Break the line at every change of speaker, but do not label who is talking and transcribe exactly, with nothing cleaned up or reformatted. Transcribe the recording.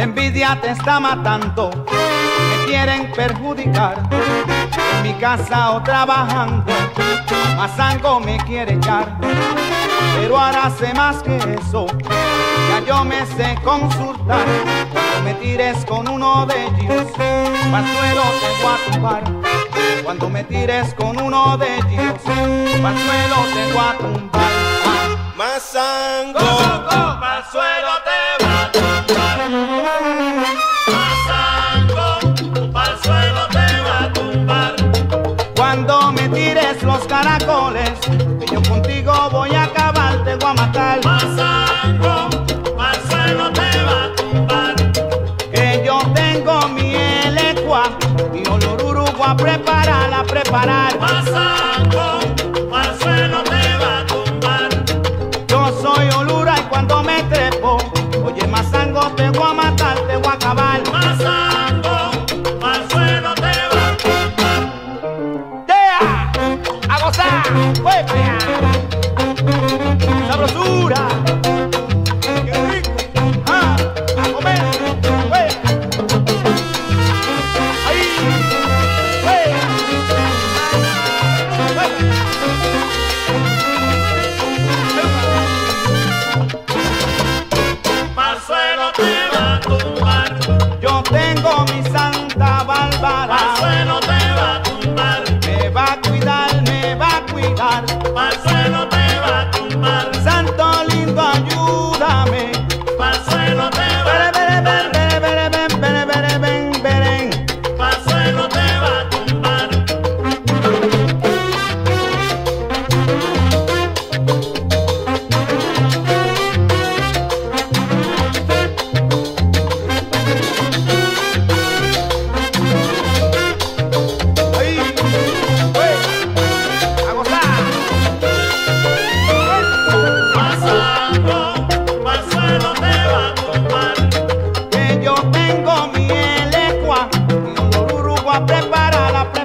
envidia te está matando, me quieren perjudicar. En mi casa o trabajando, Mazango me quiere echar. Pero ahora sé más que eso, ya yo me sé consultar. Cuando me tires con uno de ellos, pa'l suelo te voy a tumbar. Cuando me tires con uno de ellos, pa'l suelo te voy a tumbar.
Mazango,
Go, go, go.
pa'l suelo te va a tumbar. Mazango, pa'l suelo te va a tumbar.
Cuando me tires los caracoles, que yo contigo voy a acabar, te voy a matar.
Mazango, pa'l suelo te va a tumbar.
Que yo tengo mi elecua, mi oloruru voy a preparar, a preparar.
Mazango, pa'l suelo te va a tumbar.
Yo soy olura y cuando me trepo, oye Mazango, te voy a matar, te voy a acabar.
Mazango, pa'l suelo te va a tumbar.
¡Yeah! ¡A gozar! ¡Fue para allá! ¡Sabrosura! ¡Qué rico! ¡Ah! ¡A comer! ¡Fue! ¡Ahí! ¡Fue!
Pa'l suelo te va a tumbar.
Yo tengo mi Santa Bárbara,
Pa'l suelo te va a tumbar.
me va a cuidar, me va a cuidar.
Pa'l suelo te va a tumbar.
Santo lindo, ayúdame.
Pa'l suelo te va
Bere,
a
bere,
tumbar.
bere, bere, bere, bere, bere, bere, bere.
Pa'l suelo te va a tumbar.
Ahí, fue, a gozar.
Mazango, pa'l suelo te va a tumbar.
Que yo tengo mi elecua, mi oloruru voy a preparar, a